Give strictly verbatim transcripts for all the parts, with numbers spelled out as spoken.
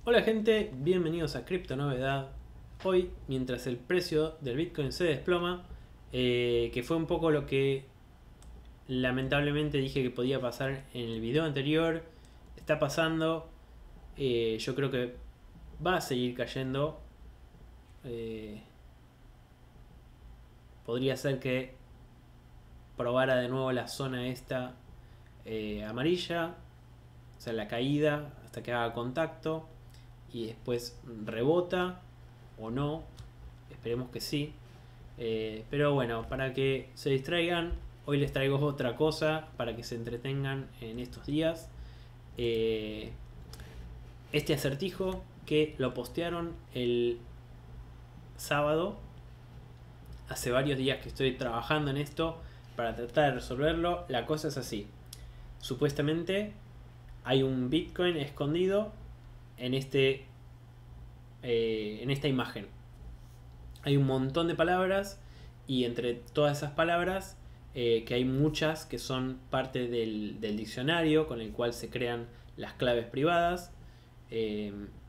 Hola gente, bienvenidos a Cripto Novedad. Hoy, mientras el precio del Bitcoin se desploma, eh, que fue un poco lo que lamentablemente dije que podía pasar en el video anterior, está pasando. Eh, yo creo que va a seguir cayendo. Eh, podría ser que probara de nuevo la zona esta eh, amarilla, o sea, la caída hasta que haga contacto y después rebota o no, esperemos que sí. Eh, pero bueno, para que se distraigan, hoy les traigo otra cosa para que se entretengan en estos días. Eh, este acertijo que lo postearon el sábado, hace varios días que estoy trabajando en esto para tratar de resolverlo. La cosa es así: supuestamente hay un Bitcoin escondido en este eh, en esta imagen. Hay un montón de palabras y entre todas esas palabras, eh, que hay muchas que son parte del, del diccionario con el cual se crean las claves privadas, eh,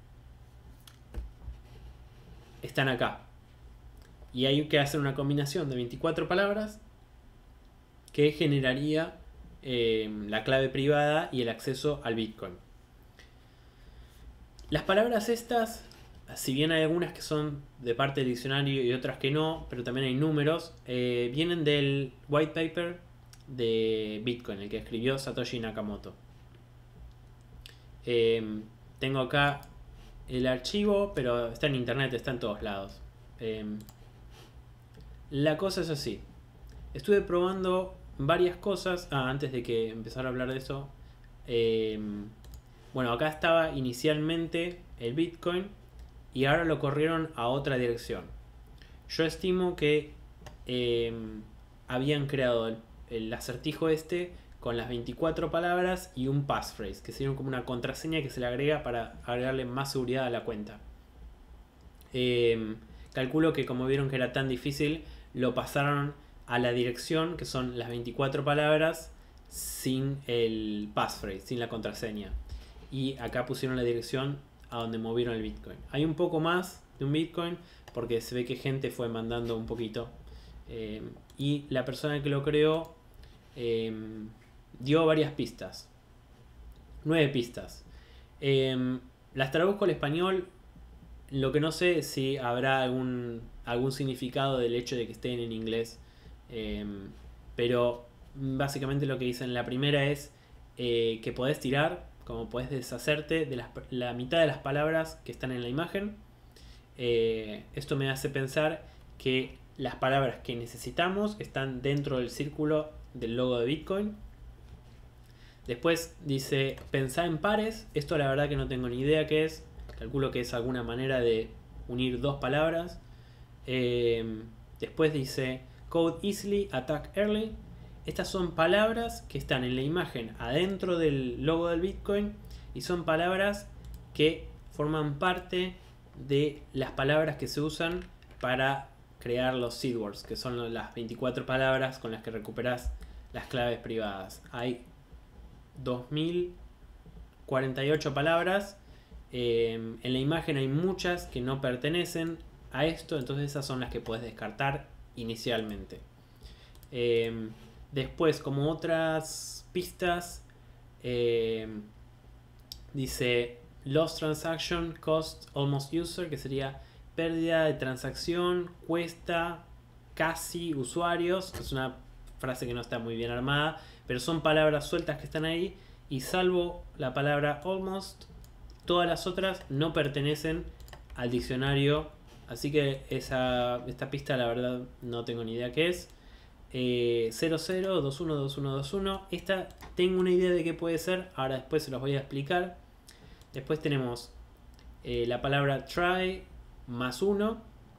están acá. Y hay que hacer una combinación de veinticuatro palabras que generaría eh, la clave privada y el acceso al Bitcoin. Las palabras estas, si bien hay algunas que son de parte del diccionario y otras que no, pero también hay números, eh, vienen del white paper de Bitcoin, el que escribió Satoshi Nakamoto. Eh, tengo acá el archivo, pero está en internet, está en todos lados. Eh, la cosa es así: estuve probando varias cosas. Ah, antes de que empezara a hablar de eso, eh, bueno, acá estaba inicialmente el Bitcoin y ahora lo corrieron a otra dirección. Yo estimo que eh, habían creado el, el acertijo este con las veinticuatro palabras y un passphrase, que sería como una contraseña que se le agrega para agregarle más seguridad a la cuenta. Eh, calculo que como vieron que era tan difícil, lo pasaron a la dirección, que son las veinticuatro palabras sin el passphrase, sin la contraseña. Y acá pusieron la dirección a donde movieron el Bitcoin. Hay un poco más de un Bitcoin porque se ve que gente fue mandando un poquito. Eh, y la persona que lo creó eh, dio varias pistas. Nueve pistas. Eh, las traduzco al español. Lo que no sé es si habrá algún, algún significado del hecho de que estén en inglés. Eh, pero básicamente lo que dice en la primera es eh, que podés tirar, como podés deshacerte de las, la mitad de las palabras que están en la imagen. Eh, esto me hace pensar que las palabras que necesitamos están dentro del círculo del logo de Bitcoin. Después dice pensá en pares. Esto la verdad que no tengo ni idea qué es. Calculo que es alguna manera de unir dos palabras. Eh, después dice code easily, attack early. Estas son palabras que están en la imagen adentro del logo del Bitcoin y son palabras que forman parte de las palabras que se usan para crear los seed words, que son las veinticuatro palabras con las que recuperas las claves privadas. Hay dos mil cuarenta y ocho palabras. Eh, en la imagen hay muchas que no pertenecen a esto, entonces esas son las que puedes descartar inicialmente. Eh, después, como otras pistas, eh, dice lost transaction cost almost user, que sería pérdida de transacción, cuesta casi usuarios. Es una frase que no está muy bien armada, pero son palabras sueltas que están ahí, y salvo la palabra almost, todas las otras no pertenecen al diccionario. Así que esa, esta pista la verdad no tengo ni idea qué es. eh, cero cero dos uno dos uno dos uno. Esta tengo una idea de qué puede ser, ahora después se los voy a explicar. Después tenemos eh, la palabra try más uno,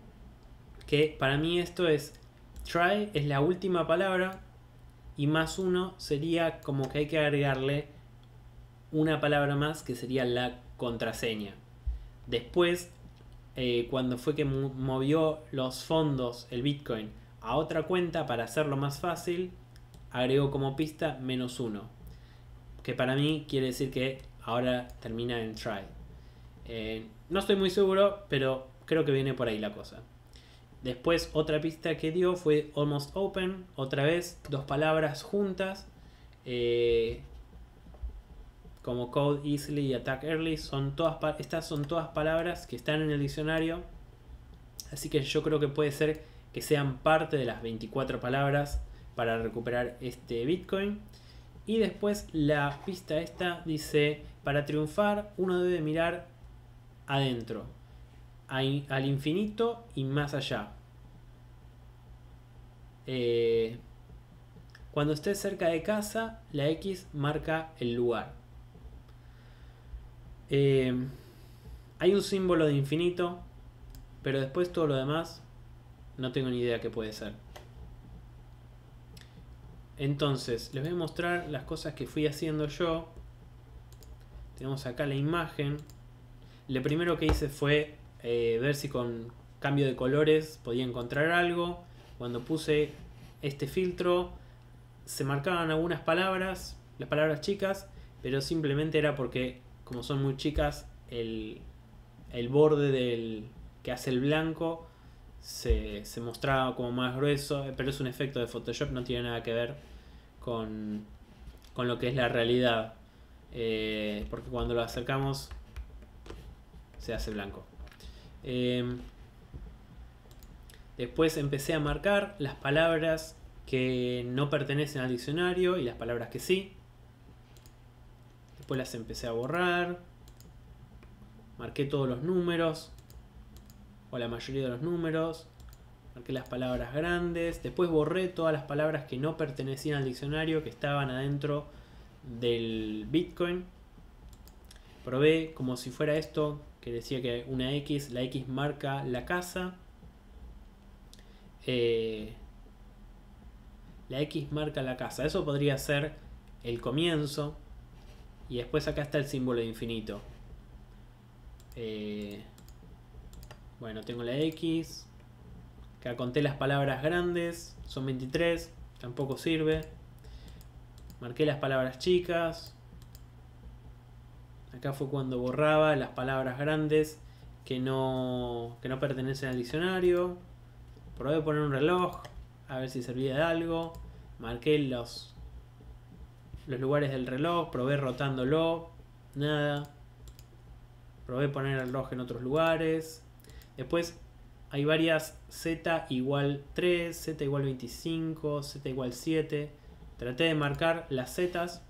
que para mí esto es try es la última palabra y más uno sería como que hay que agregarle una palabra más que sería la contraseña. Después, eh, cuando fue que movió los fondos el Bitcoin a otra cuenta para hacerlo más fácil, agregó como pista menos uno, que para mí quiere decir que ahora termina en try. Eh, no estoy muy seguro, pero creo que viene por ahí la cosa. Después otra pista que dio fue Almost Open, otra vez dos palabras juntas. Eh, como Code Easily y Attack Early, son todas, estas son todas palabras que están en el diccionario. Así que yo creo que puede ser que sean parte de las veinticuatro palabras para recuperar este Bitcoin. Y después la pista esta dice, para triunfar uno debe mirar adentro, al infinito y más allá. Eh, cuando estés cerca de casa, la X marca el lugar. Eh, hay un símbolo de infinito, pero después todo lo demás no tengo ni idea qué puede ser. Entonces, les voy a mostrar las cosas que fui haciendo yo. Tenemos acá la imagen. Lo primero que hice fue eh, ver si con cambio de colores podía encontrar algo. Cuando puse este filtro, se marcaban algunas palabras, las palabras chicas, pero simplemente era porque, como son muy chicas, el, el borde del que hace el blanco se, se mostraba como más grueso, pero es un efecto de Photoshop, no tiene nada que ver con, con lo que es la realidad, eh, porque cuando lo acercamos se hace blanco. Eh, después empecé a marcar las palabras que no pertenecen al diccionario y las palabras que sí. Después las empecé a borrar. Marqué todos los números, o la mayoría de los números. Marqué las palabras grandes. Después borré todas las palabras que no pertenecían al diccionario, que estaban adentro del Bitcoin. Probé como si fuera esto, que decía que una X, la X marca la casa. Eh, la X marca la casa. Eso podría ser el comienzo. Y después acá está el símbolo de infinito. Eh, bueno, tengo la X. Acá conté las palabras grandes. Son veintitrés. Tampoco sirve. Marqué las palabras chicas. Acá fue cuando borraba las palabras grandes que no, que no pertenecen al diccionario. Probé poner un reloj, a ver si servía de algo. Marqué los, los lugares del reloj, probé rotándolo, nada. Probé poner el reloj en otros lugares. Después hay varias Z igual tres, Z igual veinticinco, Z igual siete. Traté de marcar las Zetas.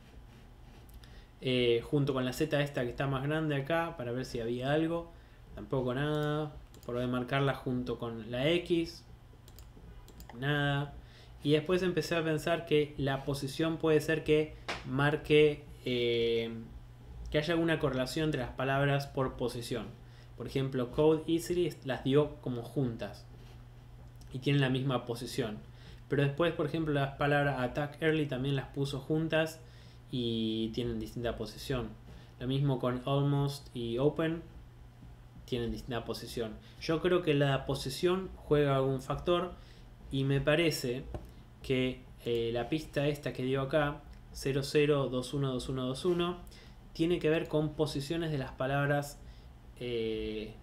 Eh, junto con la Z esta que está más grande acá, para ver si había algo. Tampoco nada. Probé marcarla junto con la X. Nada. Y después empecé a pensar que la posición puede ser que marque eh, que haya alguna correlación entre las palabras por posición. Por ejemplo, Code Easily las dio como juntas y tienen la misma posición. Pero después, por ejemplo, las palabras Attack Early también las puso juntas y tienen distinta posición. Lo mismo con Almost y Open, tienen distinta posición. Yo creo que la posición juega algún factor y me parece que eh, la pista esta que dio acá, cero cero dos uno dos uno dos uno, tiene que ver con posiciones de las palabras eh,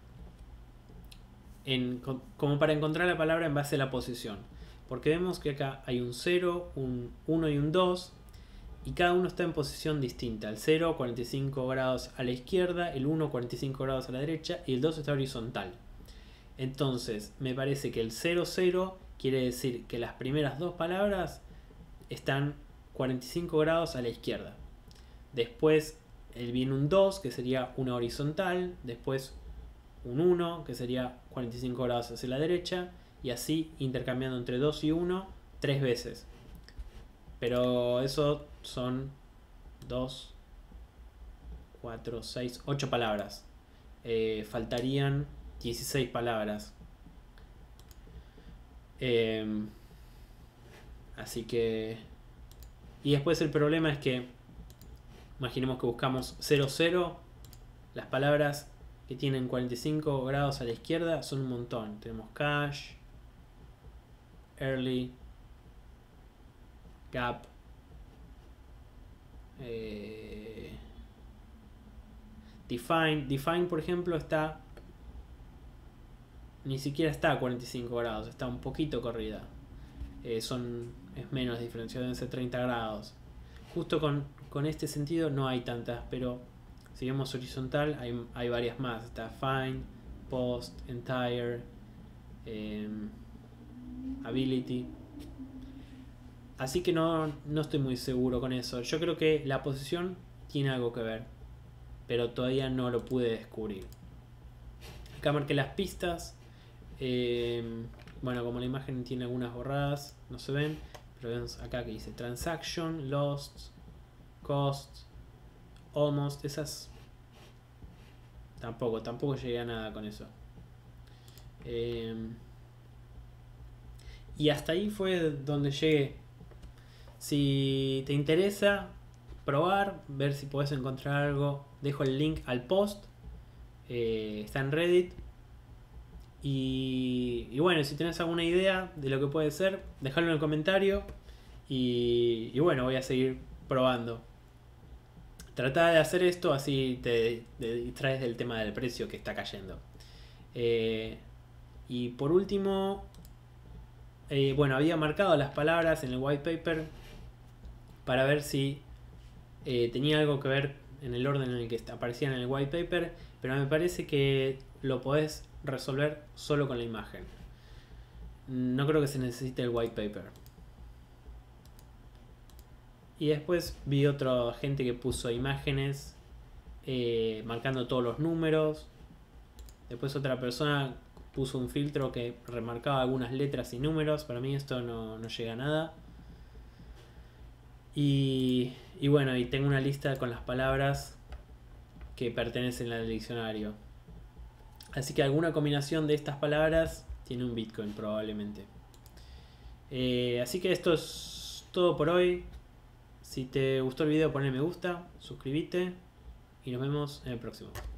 en, como para encontrar la palabra en base a la posición. Porque vemos que acá hay un cero, un uno y un dos. Y cada uno está en posición distinta. El cero, cuarenta y cinco grados a la izquierda, el uno, cuarenta y cinco grados a la derecha y el dos está horizontal. Entonces, me parece que el cero cero quiere decir que las primeras dos palabras están cuarenta y cinco grados a la izquierda. Después viene un dos, que sería una horizontal. Después un uno, que sería cuarenta y cinco grados hacia la derecha. Y así intercambiando entre dos y uno tres veces. Pero eso son dos, cuatro, seis, ocho palabras. Eh, faltarían dieciséis palabras. Eh, así que... Y después el problema es que... Imaginemos que buscamos cero cero. Las palabras que tienen cuarenta y cinco grados a la izquierda son un montón. Tenemos cache, early, gap, eh, Define, Define por ejemplo está, ni siquiera está a cuarenta y cinco grados, está un poquito corrida. Eh, son, es menos diferencia, deben ser treinta grados. Justo con, con este sentido no hay tantas, pero si vemos horizontal hay, hay varias más. Está Find, Post, Entire, eh, Ability. Así que no, no estoy muy seguro con eso. Yo creo que la posición tiene algo que ver, pero todavía no lo pude descubrir. Acá marqué las pistas. Eh, bueno, como la imagen tiene algunas borradas, no se ven, pero vemos acá que dice Transaction, Lost, Cost, Almost. Esas tampoco, tampoco llegué a nada con eso. Eh, y hasta ahí fue donde llegué. Si te interesa probar, ver si puedes encontrar algo, dejo el link al post. Eh, está en Reddit. Y, y bueno, si tenés alguna idea de lo que puede ser, dejalo en el comentario. Y, y bueno, voy a seguir probando. Trata de hacer esto, así te, te distraes del tema del precio que está cayendo. Eh, y por último, eh, bueno, había marcado las palabras en el white paper para ver si eh, tenía algo que ver en el orden en el que aparecían en el white paper, pero me parece que lo podés resolver solo con la imagen. No creo que se necesite el white paper. Y después vi otra gente que puso imágenes eh, marcando todos los números. Después otra persona puso un filtro que remarcaba algunas letras y números. Para mí esto no, no llega a nada. Y, y bueno, y tengo una lista con las palabras que pertenecen al diccionario. Así que alguna combinación de estas palabras tiene un Bitcoin probablemente. Eh, así que esto es todo por hoy. Si te gustó el video, ponle me gusta, suscríbete y nos vemos en el próximo.